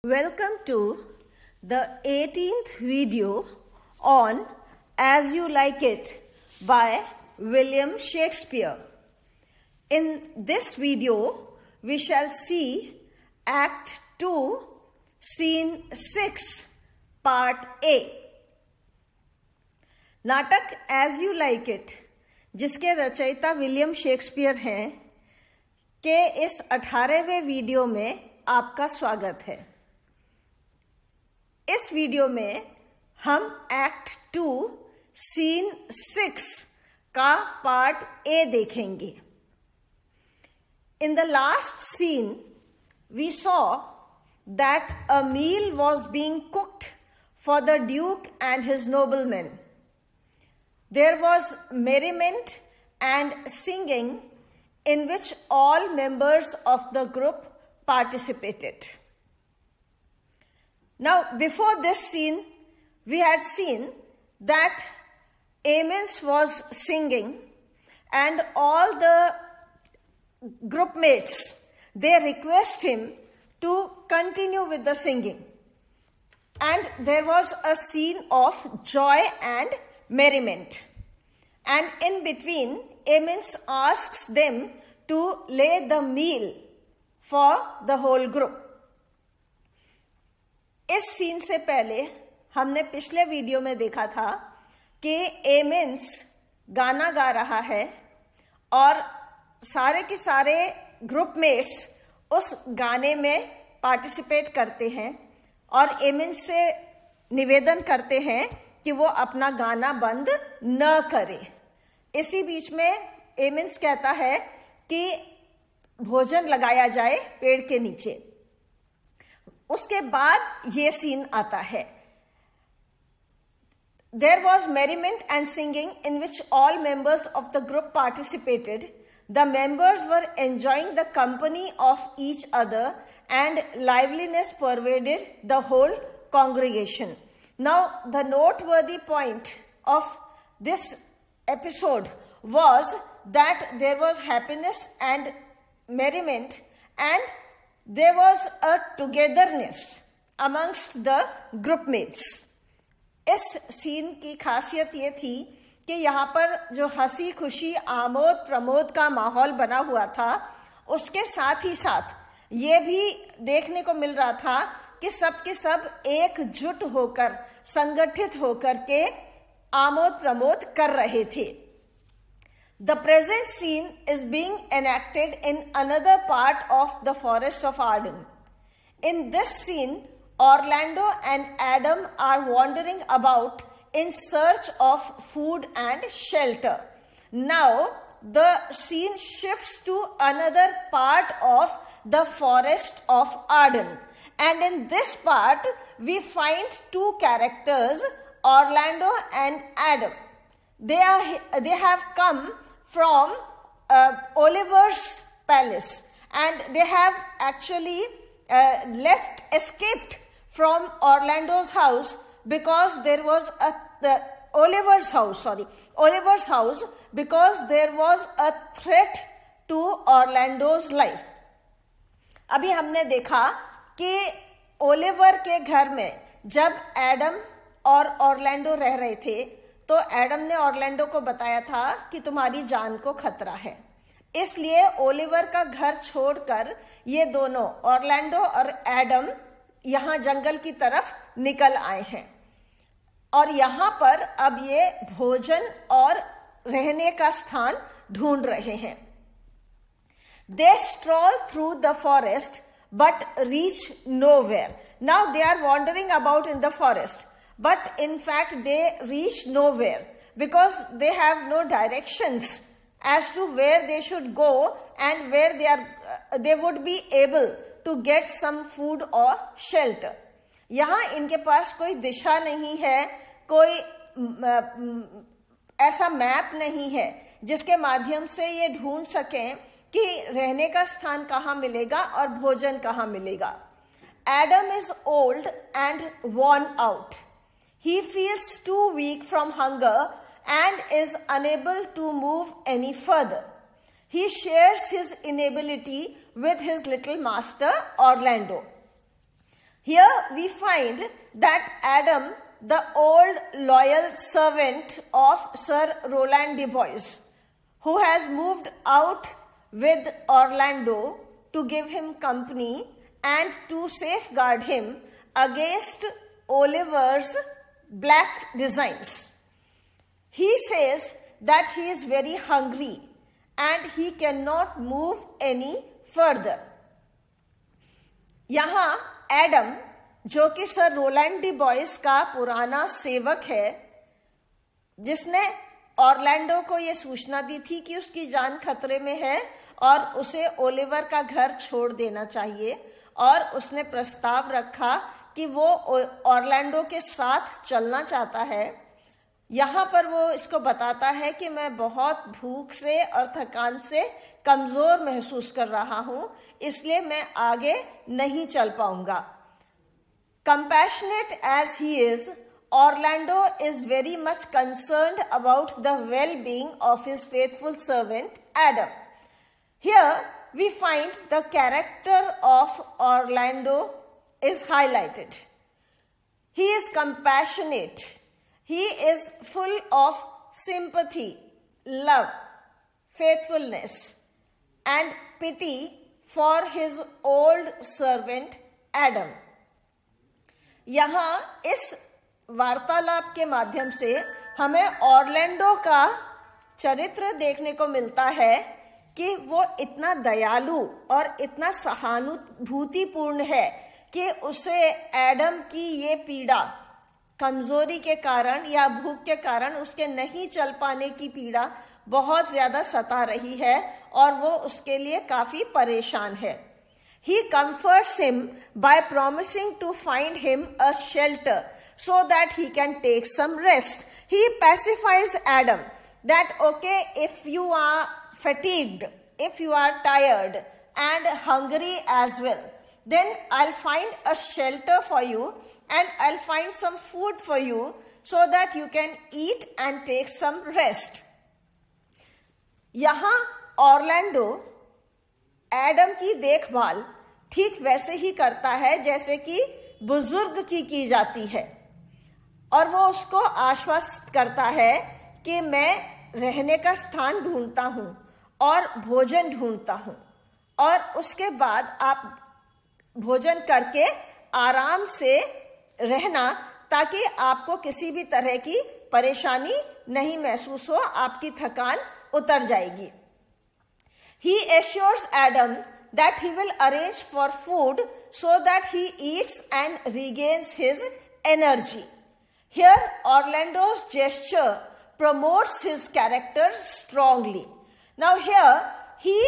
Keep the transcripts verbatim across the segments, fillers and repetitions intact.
Welcome to the eighteenth video on As You Like It by William Shakespeare. In this video, we shall see Act two, Scene six, Part A. नाटक As You Like It, जिसके रचयिता William Shakespeare हैं, के इस अठारहवें video में आपका स्वागत है। इस वीडियो में हम एक्ट टू सीन सिक्स का पार्ट ए देखेंगे। In the last scene we saw that a meal was being cooked for the duke and his noblemen. There was merriment and singing in which all members of the group participated. Now, before this scene, we had seen that Aemons was singing and all the group mates, they request him to continue with the singing. And there was a scene of joy and merriment. And in between, Aemons asks them to lay the meal for the whole group. इस scene से पहले हमने पिछले video में देखा था कि immense गाना गा रहा है और सारे के सारे ग्रुप मेट्स उस गाने में पार्टिसिपेट करते हैं और एमेंस से निवेदन करते हैं कि वो अपना गाना बंद न करे। इसी बीच में एमेंस कहता है कि भोजन लगाया जाए पेड़ के नीचे। उसके बाद ये सीन आता है। There was merriment and singing in which all members of the group participated. The members were enjoying the company of each other and liveliness pervaded the whole congregation. Now, the noteworthy point of this episode was that there was happiness and merriment and there was a togetherness amongst the group mates. इस scene की खासियत ये थी कि यहाँ पर जो हंसी खुशी आमोद प्रमोद का माहौल बना हुआ था, उसके साथ ही साथ ये भी देखने को मिल रहा था कि सब के सब एकजुट होकर संगठित होकर के आमोद प्रमोद कर रहे थे। The present scene is being enacted in another part of the forest of Arden. In this scene, Orlando and Adam are wandering about in search of food and shelter. Now, the scene shifts to another part of the forest of Arden. And in this part, we find two characters, Orlando and Adam. They are they have come from uh, Oliver's palace and they have actually uh, left, escaped from Orlando's house because there was a the Oliver's house, sorry, Oliver's house because there was a threat to Orlando's life. अभी हमने देखा कि Oliver के घर में जब Adam और Orlando रह रहे थे तो एडम ने ऑर्लैंडो को बताया था कि तुम्हारी जान को खतरा है। इसलिए ओलिवर का घर छोड़कर ये दोनों ऑर्लैंडो और एडम यहाँ जंगल की तरफ निकल आए हैं और यहाँ पर अब ये भोजन और रहने का स्थान ढूंढ रहे हैं। They stroll through the forest but reach nowhere. Now they are wandering about in the forest. But in fact, they reach nowhere because they have no directions as to where they should go and where they are, uh, they would be able to get some food or shelter. यहाँ इनके पास कोई दिशा नहीं है, कोई ऐसा map नहीं है जिसके माध्यम से ये ढूंढ सकें कि रहने का स्थान कहाँ मिलेगा और भोजन कहाँ मिलेगा। Adam is old and worn out. He feels too weak from hunger and is unable to move any further. He shares his inability with his little master Orlando. Here we find that Adam, the old loyal servant of Sir Roland de Boys, who has moved out with Orlando to give him company and to safeguard him against Oliver's black designs. He says that he is very hungry and he cannot move any further. यहाँ Adam, जो कि sir Rowland D boys का पुराना सेवक है, जिसने Orlando को यह सूचना दी थी कि उसकी जान खतरे में है और उसे ओलिवर का घर छोड़ देना चाहिए, और उसने प्रस्ताव रखा कि वो ऑरलैंडो के साथ चलना चाहता है। यहाँ पर वो इसको बताता है कि मैं बहुत भूख से और थकान से कमजोर महसूस कर रहा हूं, इसलिए मैं आगे नहीं चल पाऊंगा। Compassionate as he is, Orlando is very much concerned about the well-being of his faithful servant Adam. Here we find the character of Orlando is highlighted. He is compassionate. He is full of sympathy, love, faithfulness, and pity for his old servant Adam. यहाँ इस वार्तालाप के माध्यम से हमें Orlando का चरित्र देखने को मिलता है कि वो इतना दयालु और इतना सहानुभूतिपूर्ण है कि उसे एडम की ये पीड़ा, कमजोरी के कारण या भूख के कारण उसके नहीं चल पाने की पीड़ा बहुत ज्यादा सता रही है और वो उसके लिए काफी परेशान है। He comforts him by promising to find him a shelter so that he can take some rest. He pacifies Adam that, okay, if you are fatigued, if you are tired and hungry as well, then I'll find a shelter for you and I'll find some food for you so that you can eat and take some rest. यहाँ Orlando Adam की देखभाल ठीक वैसे ही करता है जैसे कि बुजुर्ग की की जाती है, और वो उसको आश्वस्त करता है कि मैं रहने का स्थान ढूंढता हूं और भोजन ढूंढता हूं, और उसके बाद आप भोजन करके आराम से रहना ताकि आपको किसी भी तरह की परेशानी नहीं महसूस हो, आपकी थकान उतर जाएगी। He assures Adam that he will arrange for food so that he eats and regains his energy. Here, Orlando's gesture promotes his character strongly. Now here, he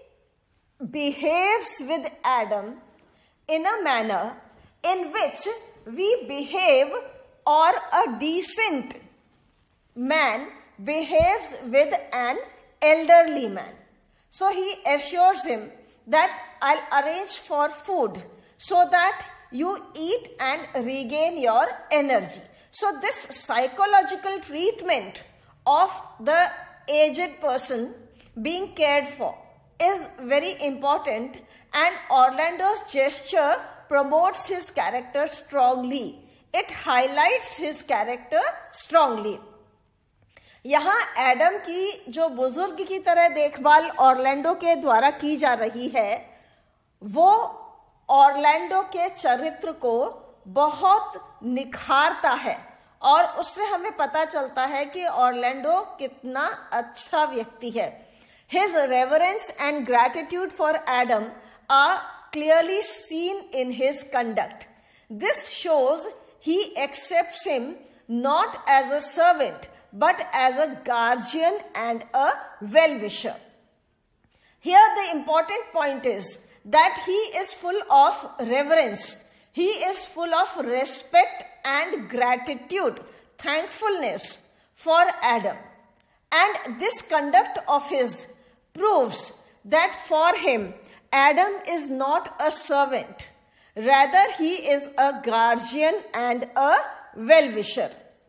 behaves with Adam in a manner in which we behave, or a decent man behaves with an elderly man. So he assures him that I'll arrange for food so that you eat and regain your energy. So this psychological treatment of the aged person being cared for is very important, and Orlando's gesture promotes his character strongly. It highlights his character strongly. यहाँ Adam की जो बुजुर्ग की तरह देखभाल Orlando के द्वारा की जा रही है, वो ऑरलैंडो के चरित्र को बहुत निखारता है, और उससे हमें पता चलता है कि ऑरलैंडो कितना अच्छा व्यक्ति है। His reverence and gratitude for Adam are clearly seen in his conduct. This shows he accepts him not as a servant, but as a guardian and a well-wisher. Here the important point is that he is full of reverence. He is full of respect and gratitude, thankfulness for Adam. And this conduct of his proves that for him, Adam is not a servant. Rather, he is a guardian and a well-wisher.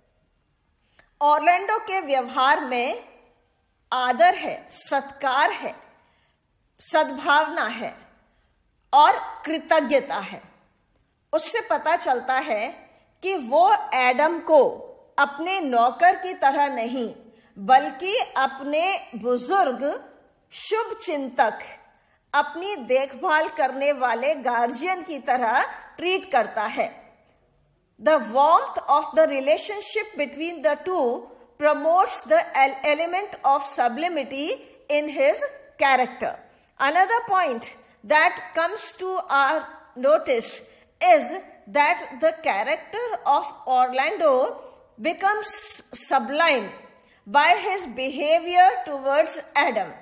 Orlando के व्यवहार में आदर है, सत्कार है, सद्भावना है और कृतज्ञता है। उससे पता चलता है कि वो एडम को अपने नौकर की तरह नहीं बल्कि अपने बुजुर्ग शुभ चिंतक, अपनी देखभाल करने वाले गार्जियन की तरह ट्रीट करता है. The warmth of the relationship between the two promotes the element of sublimity in his character. Another point that comes to our notice is that the character of Orlando becomes sublime by his behavior towards Adam.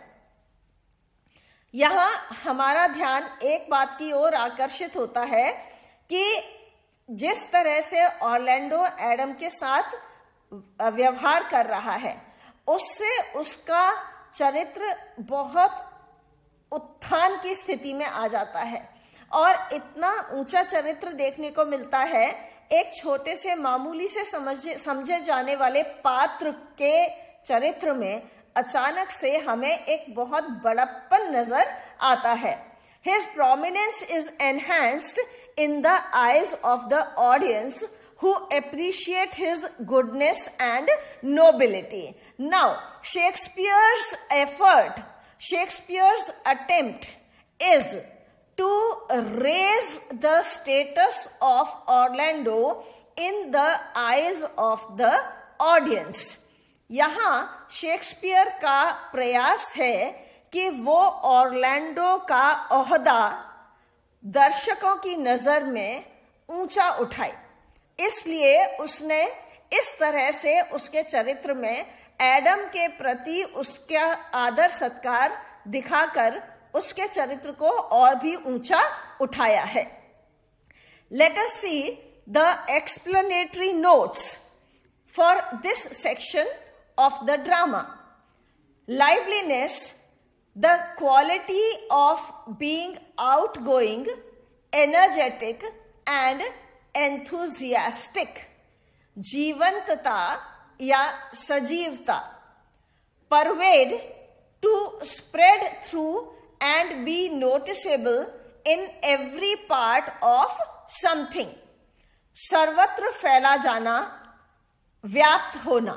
यहाँ हमारा ध्यान एक बात की ओर आकर्षित होता है कि जिस तरह से ऑर्लैंडो एडम के साथ व्यवहार कर रहा है, उससे उसका चरित्र बहुत उत्थान की स्थिति में आ जाता है और इतना ऊंचा चरित्र देखने को मिलता है एक छोटे से मामूली से समझे समझे जाने वाले पात्र के चरित्र में. अचानक से हमें एक बहुत बड़प्पन नजर आता है. His prominence is enhanced in the eyes of the audience who appreciate his goodness and nobility. Now, Shakespeare's effort, Shakespeare's attempt is to raise the status of Orlando in the eyes of the audience. यहाँ Shakespeare का प्रयास है कि वो Orlando का ओहदा दर्शकों की नजर में ऊंचा उठाए. इसलिए उसने इस तरह से उसके चरित्र में एडम के प्रति उसका आदर सत्कार दिखाकर उसके चरित्र को और भी ऊंचा उठाया है. Let us see the explanatory notes for this section of the drama. Liveliness, the quality of being outgoing, energetic and enthusiastic. जीवंतता या सजीवता. Pervade, to spread through and be noticeable in every part of something. सर्वत्र फैला जाना, व्याप्त होना.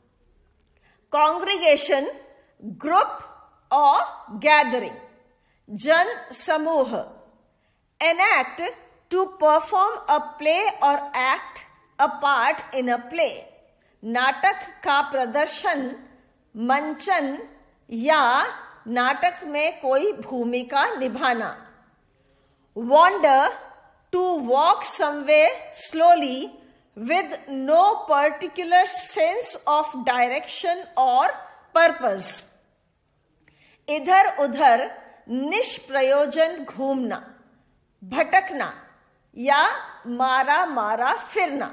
Congregation, group or gathering. जन समूह. Enact, to perform a play or act a part in a play. नाटक का प्रदर्शन, मंचन या नाटक में कोई भूमिका निभाना. Wander, to walk somewhere slowly with no particular sense of direction or purpose. इधर उधर निष्प्रयोजन घूमना, भटकना या मारा मारा फिरना.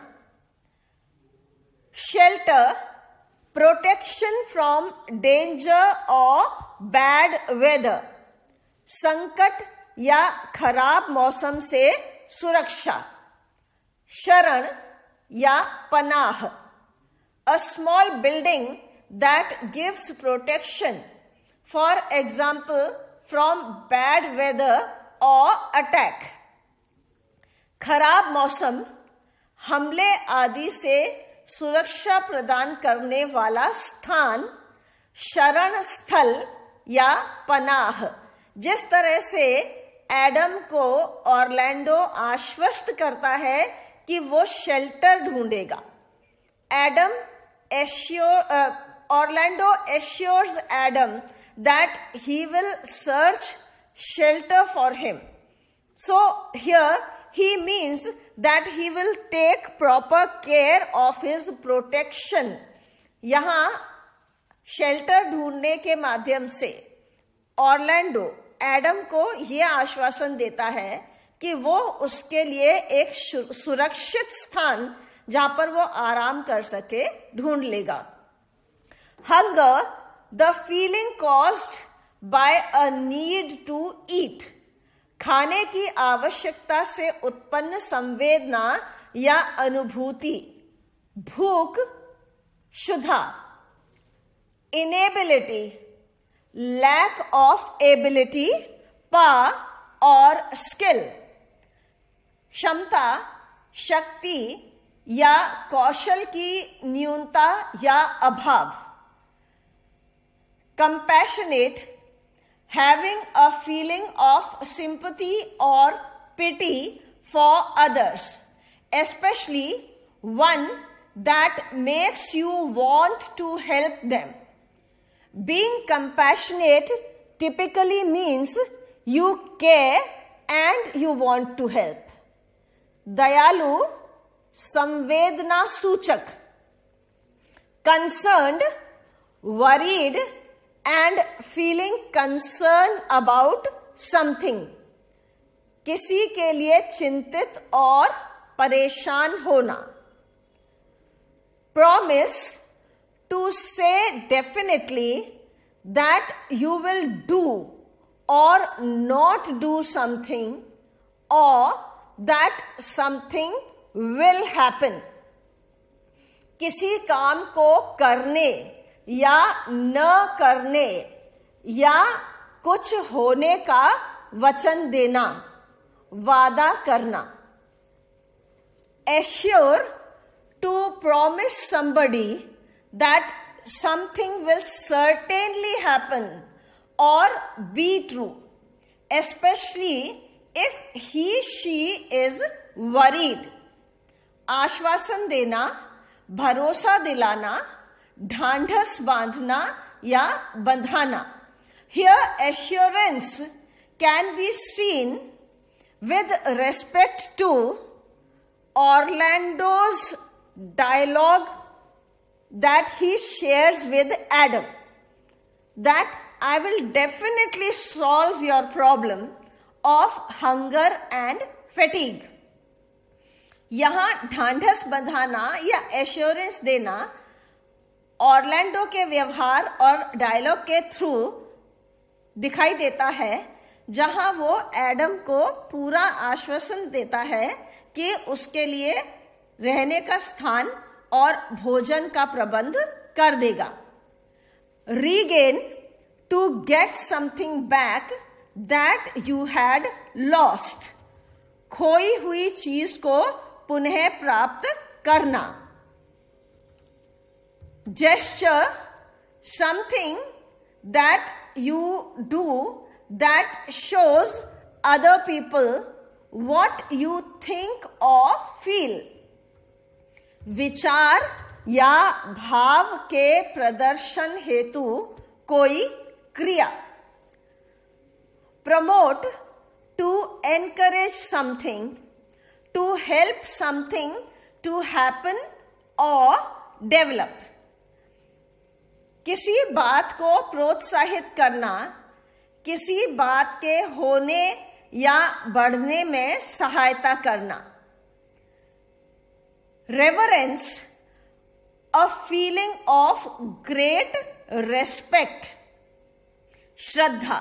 Shelter, protection from danger or bad weather. संकट या खराब मौसम से सुरक्षा. शरण या पनाह. A small building that gives protection, for example from bad weather or attack. खराब मौसम, हमले आदि से सुरक्षा प्रदान करने वाला स्थान. शरण स्थल या पनाह. जिस तरह से एडम को ऑर्लैंडो आश्वस्त करता है कि वो शेल्टर ढूंढेगा. Adam assure Orlando assures Adam that he will search shelter for him. So here he means that he will take proper care of his protection. यहाँ शेल्टर ढूंढने के माध्यम से ऑर्लैंडो एडम को यह आश्वासन देता है कि वो उसके लिए एक सुरक्षित स्थान जहां पर वो आराम कर सके ढूंढ लेगा. Hunger, the feeling caused by a need to eat. खाने की आवश्यकता से उत्पन्न संवेदना या अनुभूति. भूख, क्षुधा. Inability, lack of ability, power or skill. क्षमता, शक्ति या कौशल की न्यूनता या अभाव. Compassionate, having a feeling of sympathy or pity for others, especially one that makes you want to help them. Being compassionate typically means you care and you want to help. Dayalu, samvedna सूचक. Concerned, worried and feeling concern about something. किसी के लिए चिंतित और परेशान होना. Promise, to say definitely that you will do or not do something, or that something will happen. किसी काम को करने या न करने या कुछ होने का वचन देना, वादा करना. Assure, to promise somebody that something will certainly happen or be true, especially if he she is worried. आश्वासन देना, भरोसा दिलाना, ढांढस बांधना या Bandhana. Here assurance can be seen with respect to Orlando's dialogue that he shares with Adam, that I will definitely solve your problem of hunger and fatigue. यहाँ ढांढस बंधाना या एश्योरेंस देना ऑरलैंडो के व्यवहार और डायलॉग के थ्रू दिखाई देता है, जहां वो एडम को पूरा आश्वासन देता है कि उसके लिए रहने का स्थान और भोजन का प्रबंध कर देगा. Regain, to get something back that you had lost. खोई हुई चीज को पुनः प्राप्त करना. Gesture, something that you do that shows other people what you think or feel. विचार या भाव के प्रदर्शन हेतु कोई क्रिया. Promote, to encourage something, to help something to happen or develop. किसी बात को प्रोत्साहित करना, किसी बात के होने या बढ़ने में सहायता करना. Reverence, a feeling of great respect. श्रद्धा.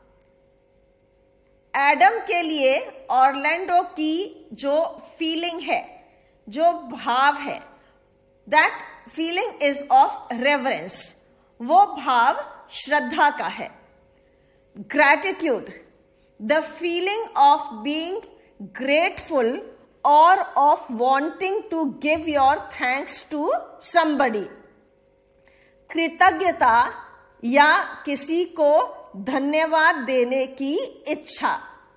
एडम के लिए ऑरलैंडो की जो फीलिंग है, जो भाव है, that feeling is of reverence. वो भाव श्रद्धा का है. Gratitude, the feeling of being grateful और of wanting to give your thanks to somebody. कृतज्ञता या किसी को धन्यवाद देने की इच्छा.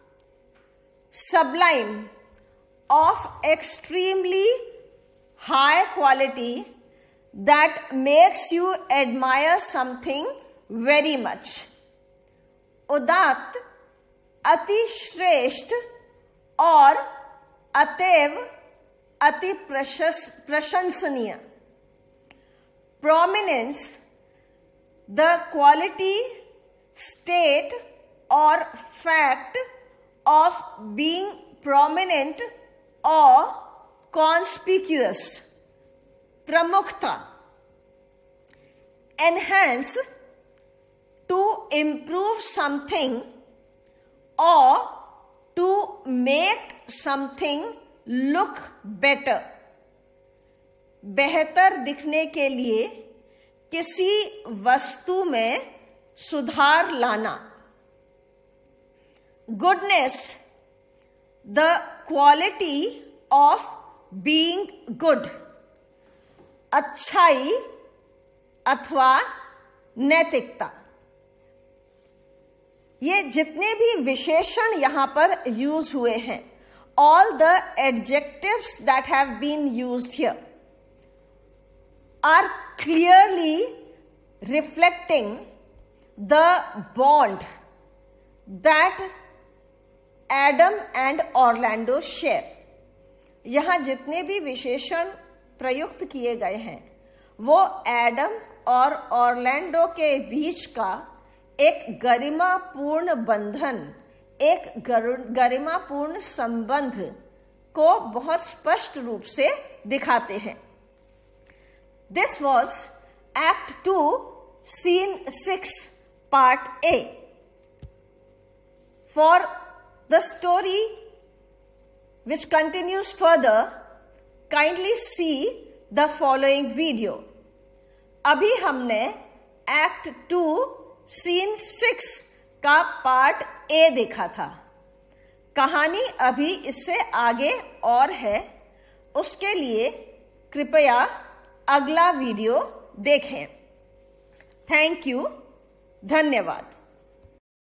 Sublime, of extremely high quality that makes you admire something very much. उदात्त, अति श्रेष्ठ और अतएव अति प्रशंसनीय. Prominence, the quality, state or fact of being prominent or conspicuous. प्रमुखता. Enhance, to improve something or to make something look better. बेहतर दिखने के लिए किसी वस्तु में सुधार लाना. Goodness, the quality of being good, अच्छाई अथवा नैतिकता। ये जितने भी विशेषण यहां पर यूज हुए हैं, all the adjectives that have been used here are clearly reflecting the bond that Adam and Orlando share. यहां जितने भी विशेषण प्रयुक्त किए गए हैं वो एडम और ऑरलैंडो के बीच का एक गरिमापूर्ण बंधन, एक गरिमापूर्ण संबंध को बहुत स्पष्ट रूप से दिखाते हैं। This was act two scene six part A. For the story which continues further, kindly see the following video. अभी हमने एक्ट टू सीन सिक्स का पार्ट ए देखा था। कहानी अभी इससे आगे और है, उसके लिए कृपया अगला वीडियो देखें। थैंक यू, धन्यवाद।